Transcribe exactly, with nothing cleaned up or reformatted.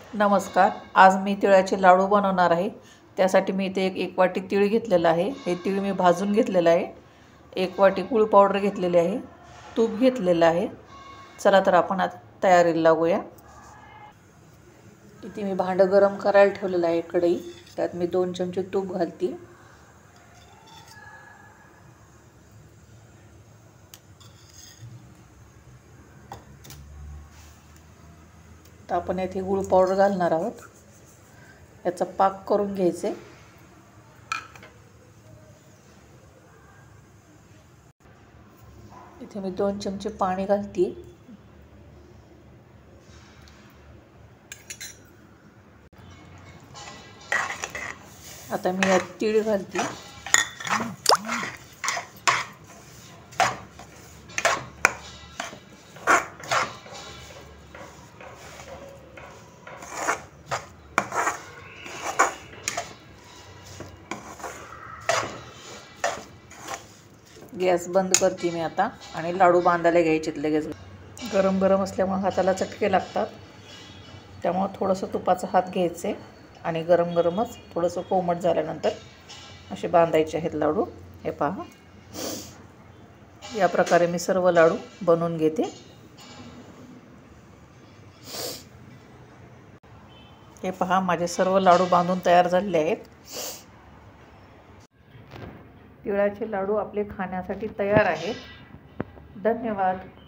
नमस्कार. आज मी तिळाचे लाडू बनवणार आहे. त्यासाठी मी इथे एक एक वाटी तीळ घेतलेला आहे. हे तीळ मी भाजून घेतलेलं आहे. एक वाटी गूळ पावडर घेतलेली आहे. तूप घेतलेलं आहे. चला तर आपण आता तयारीला लागूया. इथे मी भांडं गरम करायला ठेवलेलं आहे, कढई. त्यात मी दोन चमचे तूप घालते. तर आपण येथे गूळ पावडर घालणार आहोत. याचा पाक करून घ्यायचे. इथे मी दोन चमचे पाणी घालते. आता मी यात तीळ घालते. गॅस बंद करते मी आता आणि लाडू बांधायला घ्यायचे लगेच. गरम गरम असल्यामुळे हाताला चटके लागतात. त्यामुळे थोडंसं तुपाचा हात घ्यायचे आणि गरम गरमच थोडंसं कोमट झाल्यानंतर असे बांधायचे आहेत लाडू. हे पहा, या प्रकारे मी सर्व लाडू बनवून घेते. हे पहा, माझे सर्व लाडू बांधून तयार झालेले आहेत. तिळाचे लाडू आपले खाण्यासाठी तयार आहेत. धन्यवाद.